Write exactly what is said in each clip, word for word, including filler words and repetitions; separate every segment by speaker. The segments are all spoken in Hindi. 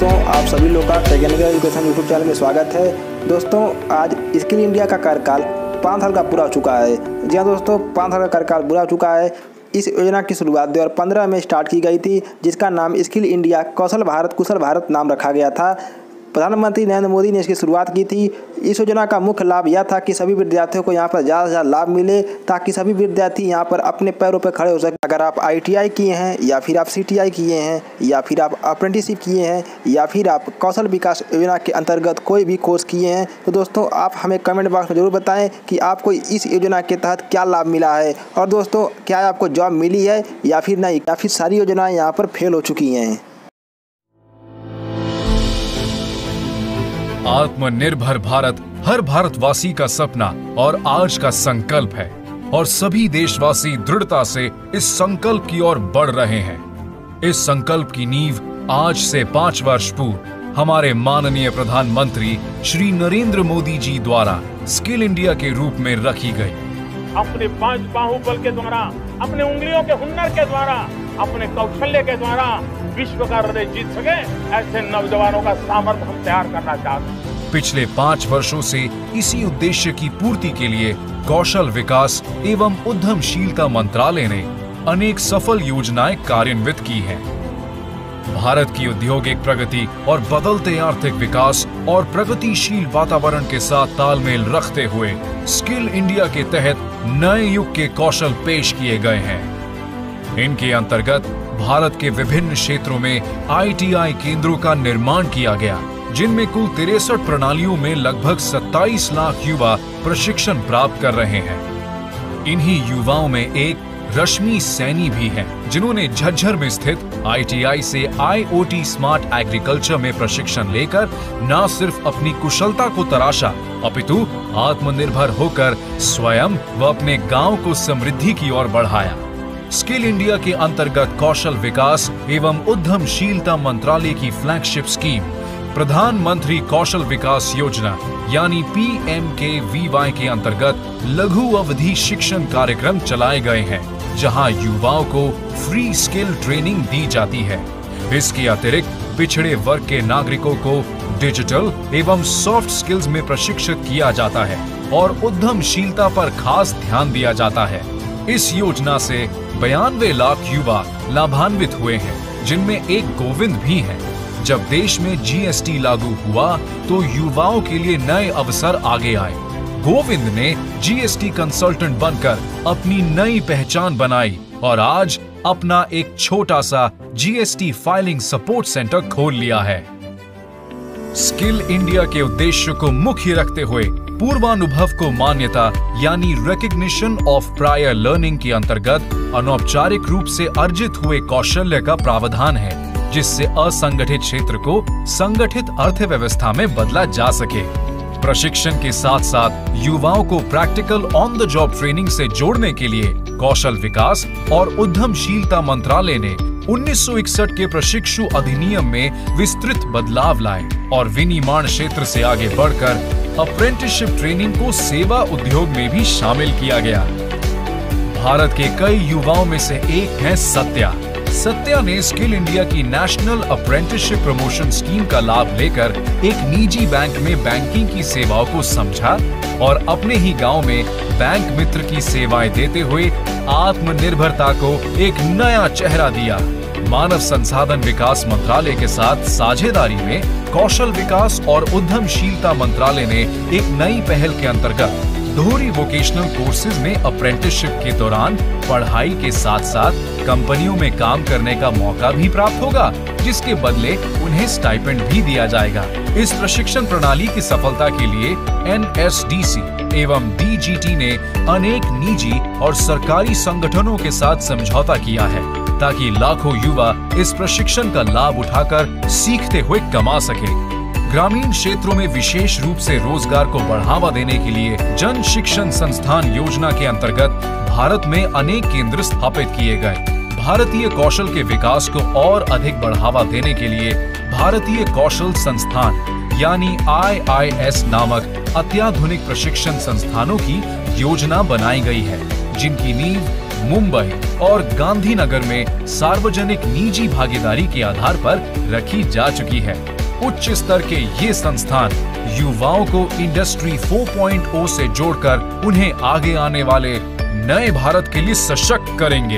Speaker 1: दोस्तों, आप सभी लोग का टेक्निकल एजुकेशन यूट्यूब चैनल में स्वागत है। दोस्तों, आज स्किल इंडिया का कार्यकाल पाँच साल का पूरा हो चुका है। जी हाँ दोस्तों, पाँच साल का कार्यकाल पूरा हो चुका है। इस योजना की शुरुआत दो हज़ार पंद्रह में स्टार्ट की गई थी, जिसका नाम स्किल इंडिया कौशल भारत कुशल भारत नाम रखा गया था। प्रधानमंत्री नरेंद्र मोदी ने इसकी शुरुआत की थी। इस योजना का मुख्य लाभ यह था कि सभी विद्यार्थियों को यहाँ पर ज़्यादा से ज़्यादा लाभ मिले, ताकि सभी विद्यार्थी यहाँ पर अपने पैरों पर खड़े हो सकें। अगर आप आई टी आई किए हैं या फिर आप सी टी आई किए हैं या फिर आप अप्रेंटिसशिप किए हैं या फिर आप कौशल विकास योजना के अंतर्गत कोई भी कोर्स किए हैं, तो दोस्तों आप हमें कमेंट बॉक्स में ज़रूर बताएं कि आपको इस योजना के तहत क्या लाभ मिला है। और दोस्तों, क्या आपको जॉब मिली है या फिर नहीं, या फिर सारी योजनाएँ यहाँ पर फेल हो चुकी हैं।
Speaker 2: आत्मनिर्भर भारत हर भारतवासी का सपना और आज का संकल्प है, और सभी देशवासी दृढ़ता से इस संकल्प की ओर बढ़ रहे हैं। इस संकल्प की नींव आज से पांच वर्ष पूर्व हमारे माननीय प्रधानमंत्री श्री नरेंद्र मोदी जी द्वारा स्किल इंडिया के रूप में रखी गई।
Speaker 3: अपने पांच बाहुबल के द्वारा, अपने उंगलियों के हुनर के द्वारा, अपने कौशल्य के द्वारा विश्व का हृदय जीत सके, ऐसे नौजवानों का सामर्थ्य हम तैयार करना चाहते हैं।
Speaker 2: पिछले पांच वर्षों से इसी उद्देश्य की पूर्ति के लिए कौशल विकास एवं उद्यमशीलता मंत्रालय ने अनेक सफल योजनाएं कार्यान्वित की हैं। भारत की औद्योगिक प्रगति और बदलते आर्थिक विकास और प्रगतिशील वातावरण के साथ तालमेल रखते हुए स्किल इंडिया के तहत नए युग के कौशल पेश किए गए हैं। इनके अंतर्गत भारत के विभिन्न क्षेत्रों में आई टी आई केंद्रों का निर्माण किया गया, जिनमें कुल तिरसठ प्रणालियों में लगभग सत्ताईस लाख युवा प्रशिक्षण प्राप्त कर रहे हैं। इन्हीं युवाओं में एक रश्मि सैनी भी हैं, जिन्होंने झज्जर में स्थित आई टी आई से I O T smart agriculture में प्रशिक्षण लेकर न सिर्फ अपनी कुशलता को तराशा, अपितु आत्मनिर्भर होकर स्वयं व अपने गांव को समृद्धि की ओर बढ़ाया। स्किल इंडिया के अंतर्गत कौशल विकास एवं उद्यमशीलता मंत्रालय की फ्लैगशिप स्कीम प्रधानमंत्री कौशल विकास योजना यानी P M K V Y के अंतर्गत लघु अवधि शिक्षण कार्यक्रम चलाए गए हैं, जहां युवाओं को फ्री स्किल ट्रेनिंग दी जाती है। इसके अतिरिक्त पिछड़े वर्ग के नागरिकों को डिजिटल एवं सॉफ्ट स्किल्स में प्रशिक्षित किया जाता है और उद्यमशीलता पर खास ध्यान दिया जाता है। इस योजना से बयानवे लाख युवा लाभान्वित हुए हैं, जिनमें एक गोविंद भी है। जब देश में जी एस टी लागू हुआ तो युवाओं के लिए नए अवसर आगे आए। गोविंद ने जी एस टी कंसल्टेंट बनकर अपनी नई पहचान बनाई और आज अपना एक छोटा सा G S T filing support centre खोल लिया है। स्किल इंडिया के उद्देश्य को मुख्य रखते हुए पूर्वानुभव को मान्यता यानी रिकॉग्निशन ऑफ प्रायर लर्निंग के अंतर्गत अनौपचारिक रूप से अर्जित हुए कौशल्य का प्रावधान है, जिससे असंगठित क्षेत्र को संगठित अर्थव्यवस्था में बदला जा सके। प्रशिक्षण के साथ साथ युवाओं को practical on the job training से जोड़ने के लिए कौशल विकास और उद्यमशीलता मंत्रालय ने उन्नीस सौ इकसठ के प्रशिक्षु अधिनियम में विस्तृत बदलाव लाए और विनिर्माण क्षेत्र से आगे बढ़कर अप्रेंटिसशिप ट्रेनिंग को सेवा उद्योग में भी शामिल किया गया। भारत के कई युवाओं में से एक है सत्या। सत्या ने स्किल इंडिया की नेशनल अप्रेंटिसशिप प्रमोशन स्कीम का लाभ लेकर एक निजी बैंक में बैंकिंग की सेवाओं को समझा और अपने ही गांव में बैंक मित्र की सेवाएं देते हुए आत्मनिर्भरता को एक नया चेहरा दिया। मानव संसाधन विकास मंत्रालय के साथ साझेदारी में कौशल विकास और उद्यमशीलता मंत्रालय ने एक नई पहल के अंतर्गत दोहरी वोकेशनल कोर्सेज में अप्रेंटिसशिप के दौरान पढ़ाई के साथ साथ कंपनियों में काम करने का मौका भी प्राप्त होगा, जिसके बदले उन्हें स्टाइपेंड भी दिया जाएगा। इस प्रशिक्षण प्रणाली की सफलता के लिए एन एस डी सी एवं डी जी टी ने अनेक निजी और सरकारी संगठनों के साथ समझौता किया है, ताकि लाखों युवा इस प्रशिक्षण का लाभ उठाकर सीखते हुए कमा सके। ग्रामीण क्षेत्रों में विशेष रूप से रोजगार को बढ़ावा देने के लिए जन शिक्षण संस्थान योजना के अंतर्गत भारत में अनेक केंद्र स्थापित किए गए। भारतीय कौशल के विकास को और अधिक बढ़ावा देने के लिए भारतीय कौशल संस्थान यानी आई आई एस नामक अत्याधुनिक प्रशिक्षण संस्थानों की योजना बनाई गई है, जिनकी नींव मुंबई और गांधीनगर में सार्वजनिक निजी भागीदारी के आधार पर रखी जा चुकी है। उच्च स्तर के ये संस्थान युवाओं को इंडस्ट्री फोर पॉइंट ओ से जोड़कर उन्हें आगे आने वाले नए भारत के लिए सशक्त करेंगे।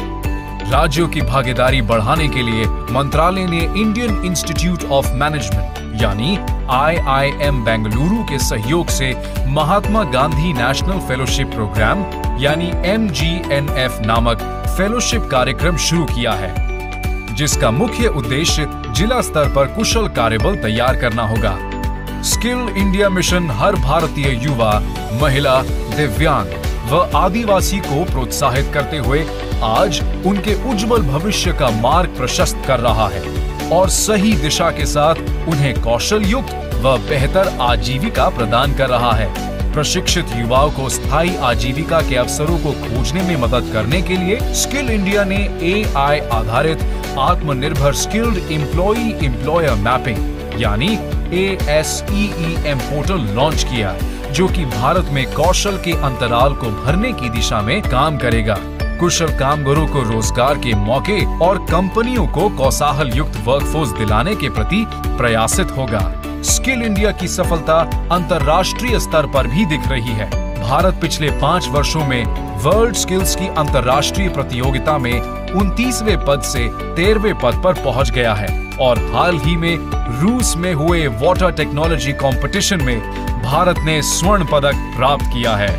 Speaker 2: राज्यों की भागीदारी बढ़ाने के लिए मंत्रालय ने इंडियन इंस्टीट्यूट ऑफ मैनेजमेंट यानी आई आई एम बेंगलुरु के सहयोग से Mahatma Gandhi national fellowship programme यानी एम जी एन एफ नामक फेलोशिप कार्यक्रम शुरू किया है, जिसका मुख्य उद्देश्य जिला स्तर पर कुशल कार्यबल तैयार करना होगा। स्किल इंडिया मिशन हर भारतीय युवा, महिला, दिव्यांग व आदिवासी को प्रोत्साहित करते हुए आज उनके उज्जवल भविष्य का मार्ग प्रशस्त कर रहा है और सही दिशा के साथ उन्हें कौशल युक्त व बेहतर आजीविका प्रदान कर रहा है। प्रशिक्षित युवाओं को स्थायी आजीविका के अवसरों को खोजने में मदद करने के लिए स्किल इंडिया ने ए आई आधारित आत्मनिर्भर स्किल्ड एम्प्लॉई एम्प्लॉयर मैपिंग यानी A S E E M portal launch किया, जो कि भारत में कौशल के अंतराल को भरने की दिशा में काम करेगा। कुशल कामगारों को रोजगार के मौके और कंपनियों को कौशल युक्त वर्कफोर्स दिलाने के प्रति प्रयासित होगा। स्किल इंडिया की सफलता अंतर्राष्ट्रीय स्तर पर भी दिख रही है। भारत पिछले पाँच वर्षों में वर्ल्ड स्किल्स की अंतर्राष्ट्रीय प्रतियोगिता में उनतीसवें पद से तेरहवें पद पर पहुंच गया है और हाल ही में रूस में हुए वाटर टेक्नोलॉजी कंपटीशन में भारत ने स्वर्ण पदक प्राप्त किया है।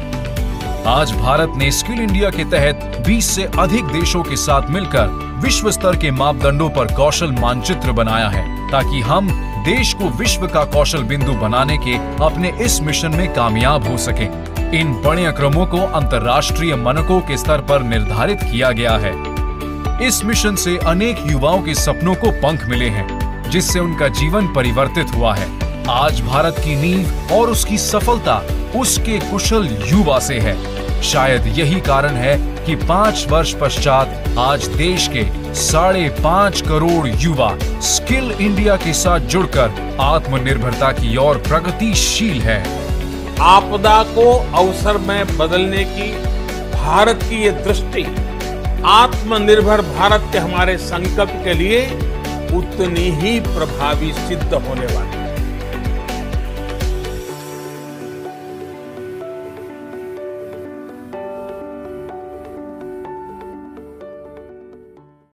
Speaker 2: आज भारत ने स्किल इंडिया के तहत बीस से अधिक देशों के साथ मिलकर विश्व स्तर के मापदंडों पर कौशल मानचित्र बनाया है, ताकि हम देश को विश्व का कौशल बिंदु बनाने के अपने इस मिशन में कामयाब हो सकें। इन पाठ्यक्रमों को अंतर्राष्ट्रीय मानकों के स्तर पर निर्धारित किया गया है। इस मिशन से अनेक युवाओं के सपनों को पंख मिले हैं, जिससे उनका जीवन परिवर्तित हुआ है। आज भारत की नींव और उसकी सफलता उसके कुशल युवा से है। शायद यही कारण है कि पांच वर्ष पश्चात आज देश के साढ़े पांच करोड़ युवा स्किल इंडिया के साथ जुड़कर आत्मनिर्भरता की ओर प्रगतिशील है।
Speaker 3: आपदा को अवसर में बदलने की भारत की ये दृष्टि आत्मनिर्भर भारत के हमारे संकल्प के लिए उतनी ही प्रभावी सिद्ध होने वाली है।